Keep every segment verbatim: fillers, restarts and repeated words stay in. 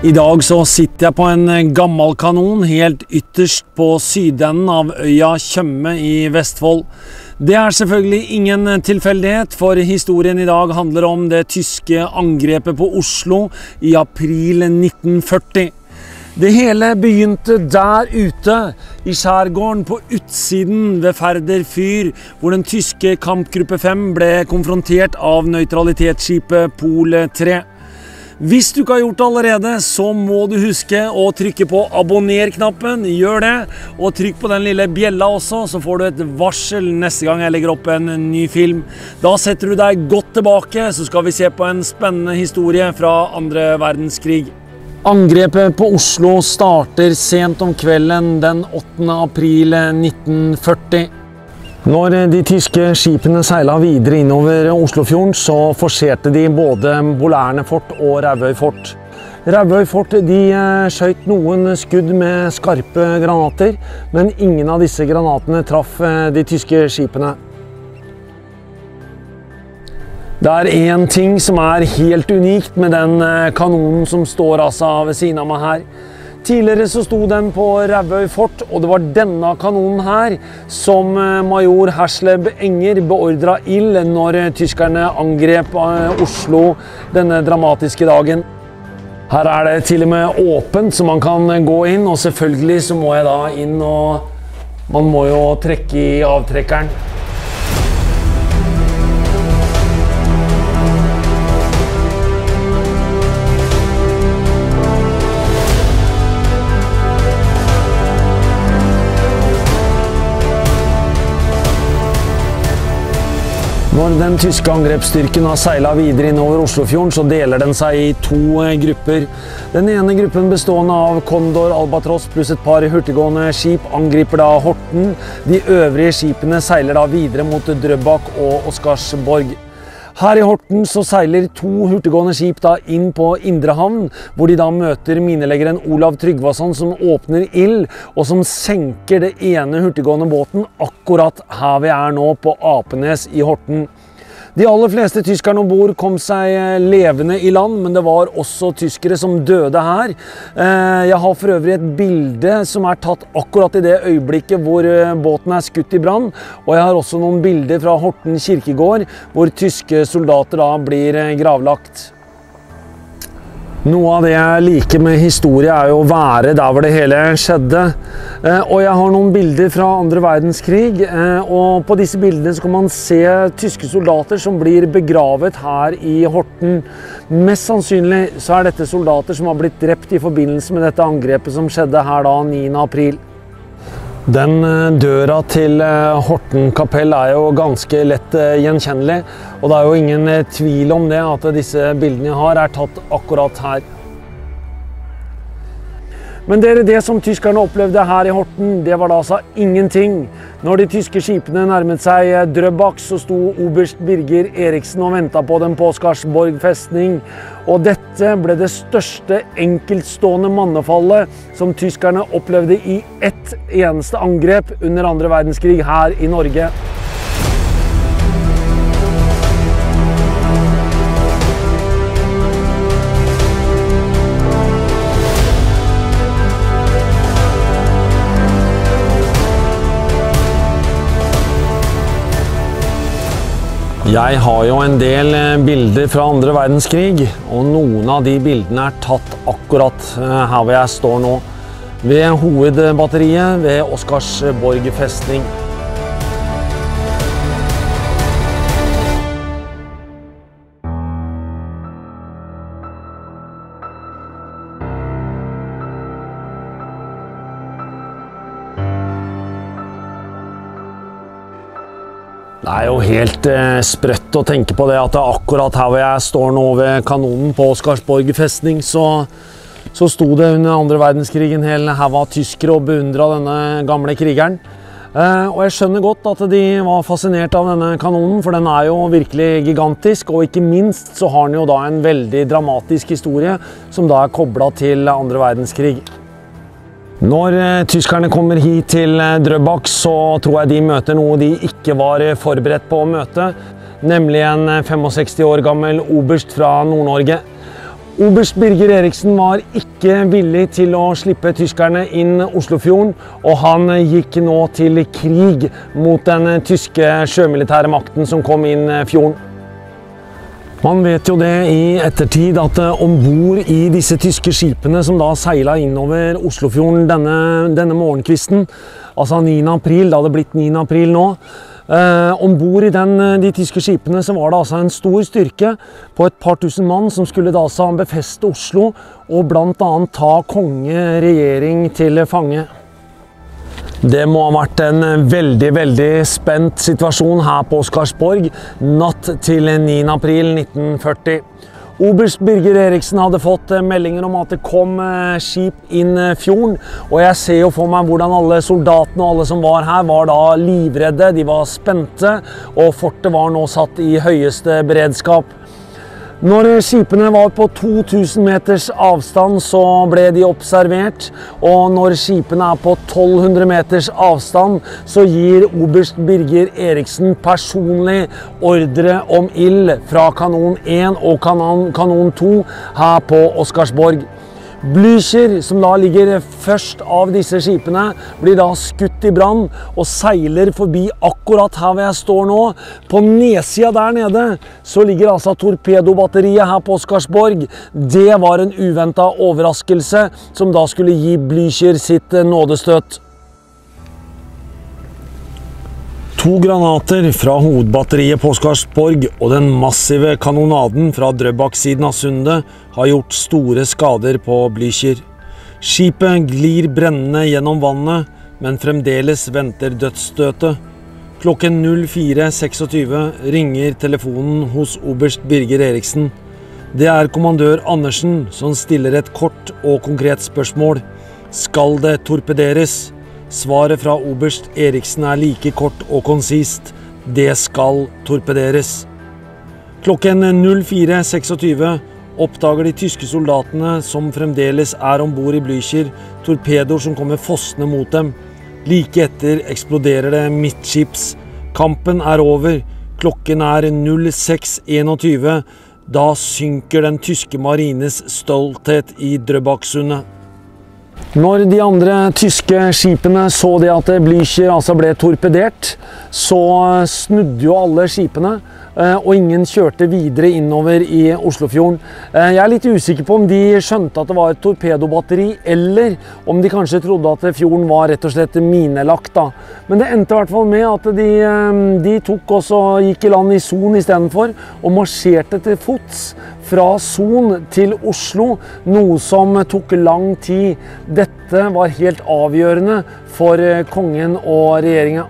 I dag så sitter jeg på en gammel kanon helt ytterst på sydenden av øya Tjøme i Vestfold. Det er selvfølgelig ingen tilfeldighet, for historien i dag handler om det tyske angrepet på Oslo i april nitten førti. Det hele begynte der ute, i skjærgården på utsiden ved Færder fyr, hvor den tyske kampgruppe fem ble konfrontert av nøytralitetsskipet Pol tre. Hvis du ikke har gjort det allerede, så må du huske å trykke på abonner-knappen. Gjør det, og trykk på den lille bjella også, så får du et varsel neste gang jeg legger opp en ny film. Da setter du deg godt tilbake, så skal vi se på en spennende historie fra andre verdenskrig. Angrepet på Oslo starter sent om kvelden den åttende april nitten førti. Når de tyske skipene seilet videre innover Oslofjorden, så forserte de både Bolærne fort og Rauvøy fort. Rauvøy fort de skjøt noen skudd med skarpe granater, men ingen av disse granatene traff de tyske skipene. Det er en ting som er helt unikt med den kanonen som står altså ved siden av meg her. Tidligere så sto den på Rauvøy fort, og det var denne kanonen her som major Hersleb Enger beordret ild når tyskerne angrep Oslo denne dramatiske dagen. Her er det til og med åpent, så man kan gå inn, og selvfølgelig så må jeg da inn, og man må jo trekke i avtrekkeren. Når den tyske angrepsstyrken har seilet videre innover Oslofjorden, så deler den seg i to grupper. Den ene gruppen bestående av Condor Albatross pluss et par hurtiggående skip angriper da Horten. De øvrige skipene seiler da videre mot Drøbak og Oscarsborg. Her i Horten så seiler to hurtiggående skip da inn på Indre havn, hvor de da møter mineleggeren Olav Tryggvason som åpner ild, og som senker det ene hurtiggående båten akkurat her vi er nå på Apenes i Horten. De aller fleste tyskerne ombord kom seg levende i land, men det var også tyskere som døde her. Jeg har for øvrig et bilde som er tatt akkurat i det øyeblikket hvor båten er skutt i brann, og jeg har også noen bilder fra Horten kirkegård, hvor tyske soldater da blir gravlagt. Noe av det jeg liker med historie er jo å være der hvor det hele skjedde. Og jeg har noen bilder fra andre verdenskrig, og på disse bildene så kan man se tyske soldater som blir begravet her i Horten. Mest sannsynlig så er dette soldater som har blitt drept i forbindelse med dette angrepet som skjedde her da niende april. Den døra til Horten kapell er jo ganske lett gjenkjennelig, og det er jo ingen tvil om det at disse bildene jeg har er tatt akkurat her. Men dere, det som tyskerne opplevde her i Horten, det var da altså ingenting. Når de tyske skipene nærmet seg Drøbak, så sto oberst Birger Eriksen og ventet på dem på Oscarsborg festning. Og dette ble det største enkeltstående mannefallet som tyskerne opplevde i ett eneste angrep under andre verdenskrig her i Norge. Jeg har jo en del bilder fra andre verdenskrig, og noen av de bildene er tatt akkurat her hvor jeg står nå, ved hovedbatteriet ved Oscarsborg festning. Det er jo helt eh, sprøtt å tenke på det at det er akkurat her hvor jeg står nå ved kanonen på Oscarsborg festning, så, så sto det under andre verdenskrigen hele her var tyskere og beundret denne gamle krigeren. Eh, og jeg skjønner godt at de var fascinert av denne kanonen, for den er jo virkelig gigantisk, og ikke minst så har den jo da en veldig dramatisk historie som da er koblet til andre verdenskrig. Når tyskerne kommer hit til Drøbak, så tror jeg de møter noe de ikke var forberedt på å møte, nemlig en sekstifem år gammel oberst fra Nord-Norge. Oberst Birger Eriksen var ikke villig til å slippe tyskerne inn Oslofjorden, og han gikk nå til krig mot den tyske sjømilitære makten som kom inn fjorden. Man vet jo det i ettertid at ombord i disse tyske skipene som da seilet innover Oslofjorden denne, denne morgenkvisten, altså niende april, da det blitt niende april nå, Eh, ombord i den, de tyske skipene så var det altså en stor styrke på et par tusen mann som skulle da altså befeste Oslo og blant annet ta konge, regjering til fange. Det må ha vært en veldig, veldig spent situasjon her på Oscarsborg natt til niende april nitten førti. Oberst Birger Eriksen hadde fått meldinger om at det kom skip inn fjorden, og jeg ser jo for meg hvordan alle soldatene og alle som var her var da livredde, de var spente, og fortet var nå satt i høyeste beredskap. Når skipene var på to tusen meters avstand så ble de observert, og når skipene er på tolv hundre meters avstand så gir Oberst Birger Eriksen personlig ordre om ild fra kanon én og kanon, kanon to her på Oscarsborg. Blücher, som da ligger først av disse skipene, blir da skutt i brann og seiler forbi akkurat her hvor jeg står nå. På nedsida der nede så ligger altså torpedobatteriet her på Oscarsborg. Det var en uventet overraskelse som da skulle gi Blücher sitt nådestøt. To granater fra hovedbatteriet på Oscarsborg og den massive kanonaden fra Drøbak-siden av sundet har gjort store skader på Blücher. Skipet glir brennende gjennom vannet, men fremdeles venter dødsstøtet. Klokken fire tjueseks ringer telefonen hos Oberst Birger Eriksen. Det er kommandør Andersen som stiller et kort og konkret spørsmål. Skal det torpederes? Svaret fra Oberst Eriksen er like kort og konsist. Det skal torpederes. Klokken fire tjueseks oppdager de tyske soldatene som fremdeles er ombord i Blücher torpedoer som kommer fossende mot dem. Like etter eksploderer det midtskips. Kampen er over. Klokken er seks tjueen. Da synker den tyske marines stolthet i Drøbaksundet. Når de andre tyske skipene så det at Blücher altså ble torpedert, så snudde jo alle skipene, og ingen kjørte videre innover i Oslofjorden. Jeg er litt usikker på om de skjønte at det var et torpedobatteri, eller om de kanskje trodde at fjorden var rett og slett minelagt da. Men det endte i hvert fall med at de, de tok også, gikk i land i Son i stedet for, og marsjerte til fots fra Son til Oslo, noe som tok lang tid. Dette var helt avgjørende for kongen og regjeringen.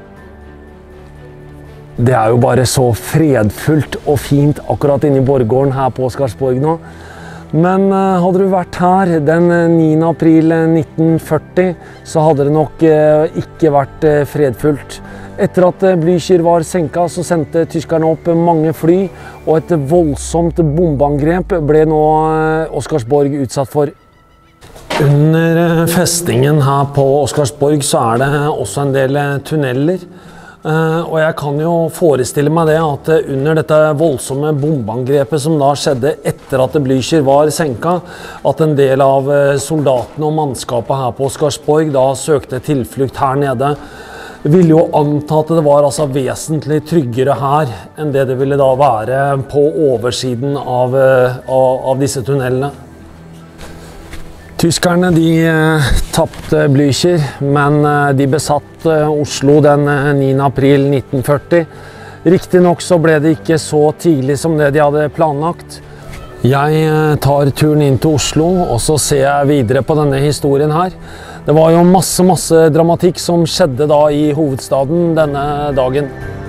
Det er jo bare så fredfullt og fint akkurat inne i borggården her på Oscarsborg nå. Men uh, hadde du vært her den niende april nitten førti, så hadde det nok uh, ikke vært uh, fredfullt. Etter at uh, Blücher var senket, så sendte tyskerne opp mange fly, og et voldsomt bombeangrep ble nå uh, Oscarsborg utsatt for. Under uh, festningen her på Oscarsborg så er det også en del uh, tunneler. Uh, og jeg kan jo forestille meg det at uh, under dette voldsomme bombeangrepet som da skjedde etter at Blücher var senket, at en del av uh, soldatene og mannskapet her på Oscarsborg da søkte tilflukt her nede. Jeg ville jo anta at det var altså vesentlig tryggere her enn det det ville da være på oversiden av, uh, av, av disse tunnelene. Tyskerne de eh, tappte Blücher, men eh, de besatt eh, Oslo den eh, niende april nitten førti. Riktig nok så ble det ikke så tidlig som det de hadde planlagt. Jeg eh, tar turen inn til Oslo, og så ser jeg videre på denne historien her. Det var jo masse, masse dramatikk som skjedde da i hovedstaden denne dagen.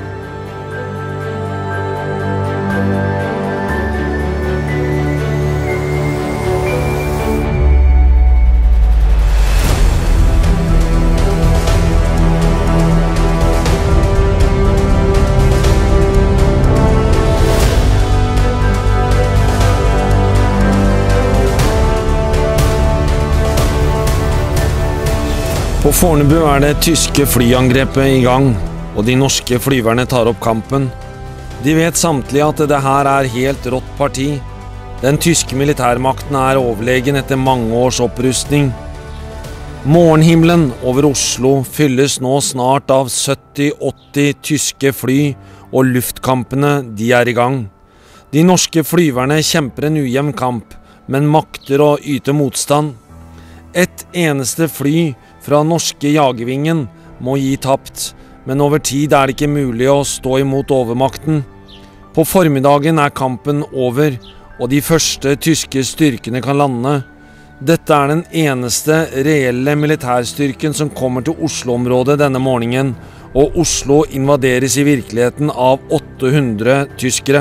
På Fornebu er det tyske flyangrepet i gang, og de norske flyverne tar opp kampen. De vet samtlige at det her er helt rått parti. Den tyske militærmakten er overlegen etter mange års opprustning. Morgenhimmelen over Oslo fylles nå snart av sytti åtti tyske fly, og luftkampene de er i gang. De norske flyverne kjemper en ujevn kamp, men makter å yte motstand. Et eneste fly fra norske jagervingen må gi tapt, men over tid er det ikke mulig å stå imot overmakten. På formiddagen er kampen over, og de første tyske styrkene kan lande. Dette er den eneste reelle militærstyrken som kommer til Oslo-området denne morgenen, og Oslo invaderes i virkeligheten av åtte hundre tyskere.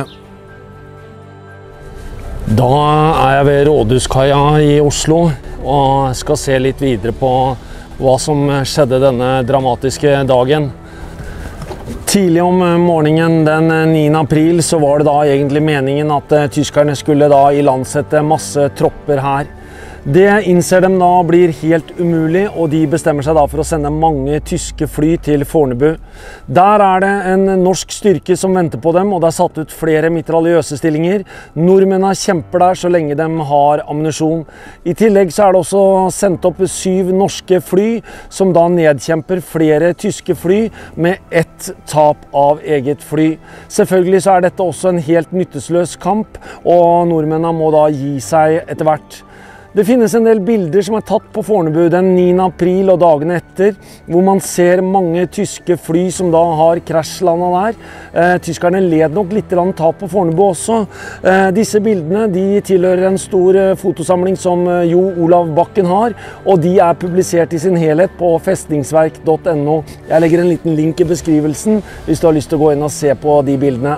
Da er jeg ved Rådhuskaia i Oslo, og skal se litt videre på hva som skjedde denne dramatiske dagen. Tidlig om morgenen den niende april så var det da egentlig meningen at tyskerne skulle da ilandsette masse tropper her. Det innser dem da blir helt umulig, og de bestemmer seg da for å sende mange tyske fly til Fornebu. Der er det en norsk styrke som venter på dem, og det er satt ut flere mitraljøsestillinger. Nordmennene kjemper der så lenge de har ammunisjon. I tillegg så er det også sendt opp syv norske fly, som da nedkjemper flere tyske fly med ett tap av eget fly. Selvfølgelig så er dette også en helt nyttesløs kamp, og nordmennene må da gi seg etter hvert. Det finnes en del bilder som er tatt på Fornebu den niende april og dagene etter, hvor man ser mange tyske fly som da har krasjlandet der. Eh, tyskerne led nok litt tap på Fornebu også. Eh, disse bildene de tilhører en stor eh, fotosamling som eh, Jo Olav Bakken har, og de er publisert i sin helhet på festningsverk punktum no. Jeg legger en liten link i beskrivelsen hvis du har lyst til å gå inn og se på de bildene.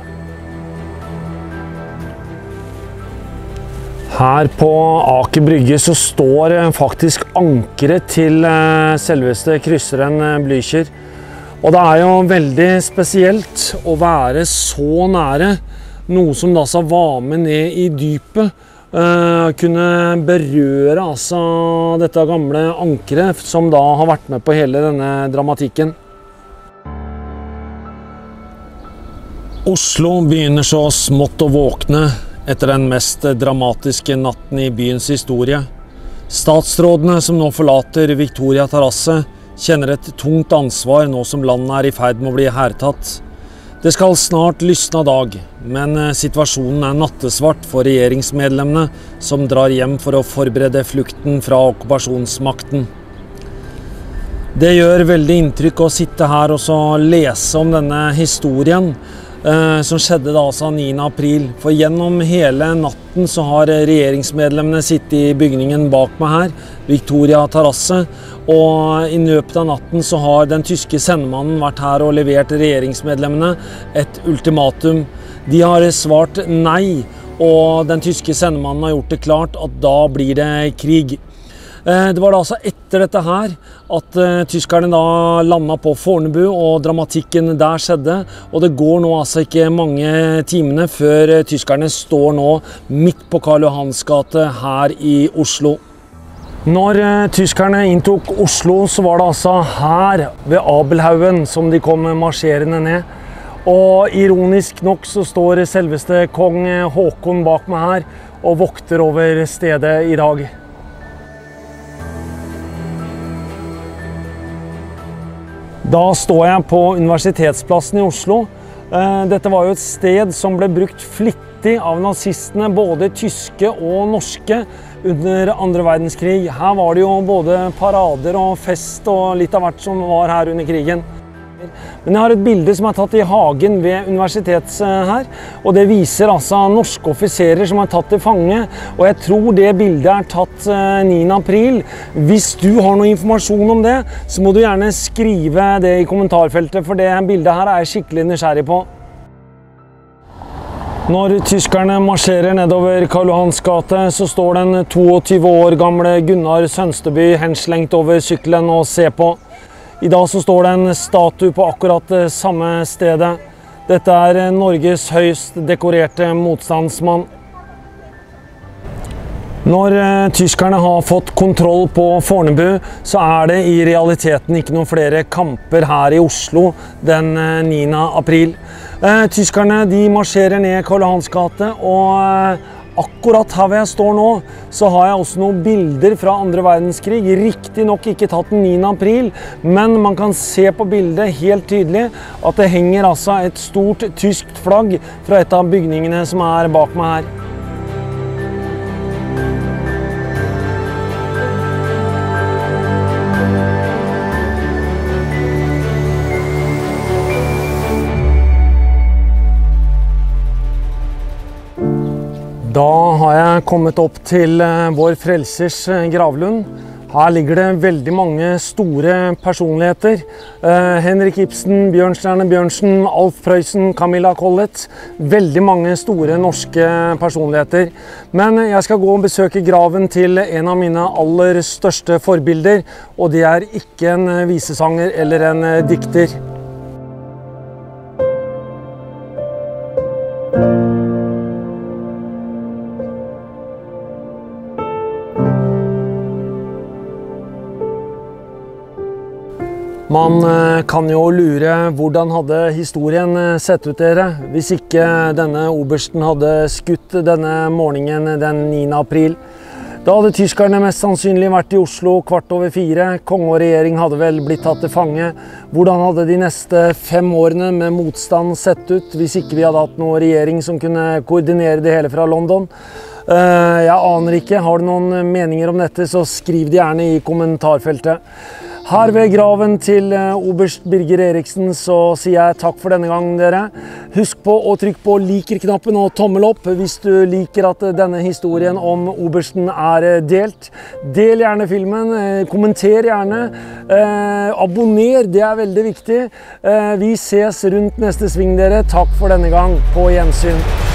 Her på Aker Brygge så står faktisk ankeret til selveste krysseren Blücher. Og det er jo veldig spesielt å være så nære noe som da så var med ned i dypet. Uh, kunne berøre altså dette gamle ankeret som da har vært med på hele denne dramatikken. Oslo begynner så smått å våkne etter den mest dramatiske natten i byens historie. Statsrådene som nå forlater Victoria terrasse kjenner et tungt ansvar nå som landet er i ferd med å bli hærtatt. Det skal snart lysne dag, men situasjonen er nattesvart for regjeringsmedlemmene som drar hjem for å forberede flukten fra okkupasjonsmakten. Det gjør veldig inntrykk å sitte her og så lese om denne historien, som skjedde da altså niende april, for gjennom hele natten så har regjeringsmedlemmene sittet i bygningen bak meg her, Victoria terrasse, og i løpet av natten så har den tyske sendemannen vært her og levert regjeringsmedlemmene et ultimatum. De har svart nei, og den tyske sendemannen har gjort det klart at da blir det krig. Det var da altså etter dette her at uh, tyskerne da landet på Fornebu, og dramatikken der skjedde. Og det går nå altså ikke mange timene før uh, tyskerne står nå midt på Karl Johans gate her i Oslo. Når uh, tyskerne inntok Oslo, så var det altså her ved Abelhaugen som de kom marsjerende ned. Og ironisk nok så står selveste kong Håkon bak meg her og vokter over stedet i dag. Da står jeg på Universitetsplassen i Oslo. Dette var jo et sted som ble brukt flittig av nazistene, både tyske og norske, under andre verdenskrig. Her var det jo både parader og fest og litt av hvert som var her under krigen. Men jeg har et bilde som er tatt i hagen ved universitetet her, og det viser altså norske offiserer som er tatt til fange, og jeg tror det bildet er tatt niende april. Hvis du har noe informasjon om det, så må du gjerne skrive det i kommentarfeltet, for det bildet her er jeg skikkelig nysgjerrig på. Når tyskerne marsjerer nedover Karl Johans gate, så står den tyve-to år gamle Gunnar Sønsteby henslengt over sykkelen og ser på. I dag så står det en statue på akkurat det samme stedet. Dette er Norges høyst dekorerte motstandsmann. Når eh, tyskerne har fått kontroll på Fornebu, så er det i realiteten ikke noen flere kamper her i Oslo den eh, niende april. Eh, tyskerne de marsjerer ned Karl Johans gate, og eh, Akkurat her hvor jeg står nå, så har jeg også noen bilder fra andre verdenskrig. Riktig nok ikke tatt den niende april, men man kan se på bildet helt tydelig at det henger altså et stort tysk flagg fra et av bygningene som er bak meg her. Da har jeg kommet opp til vår frelsers gravlund. Her ligger det veldig mange store personligheter. Eh, Henrik Ibsen, Bjørnstjerne Bjørnsen, Alf Prøysen, Camilla Collett. Veldig mange store norske personligheter. Men jeg skal gå og besøke graven til en av mine aller største forbilder, og det er ikke en visesanger eller en dikter. Man kan jo lure hvordan hadde historien sett ut dere hvis ikke denne obersten hadde skutt denne morgenen den niende april. Da hadde tyskerne mest sannsynlig vært i Oslo kvart over fire. Konge og regjering hadde vel blitt tatt til fange. Hvordan hadde de neste fem årene med motstand sett ut hvis ikke vi hadde hatt noen regjering som kunne koordinere det hele fra London? Jeg aner ikke. Har du noen meninger om dette, så skriv det gjerne i kommentarfeltet. Her ved graven til oberst Birger Eriksen så sier jeg takk for denne gangen, dere. Husk på å trykke på liker-knappen og tommel opp hvis du liker at denne historien om obersten er delt. Del gjerne filmen, kommenter gjerne, eh, abonner, det er veldig viktig. Eh, vi ses rundt neste sving, dere. Takk for denne gang. På gjensyn.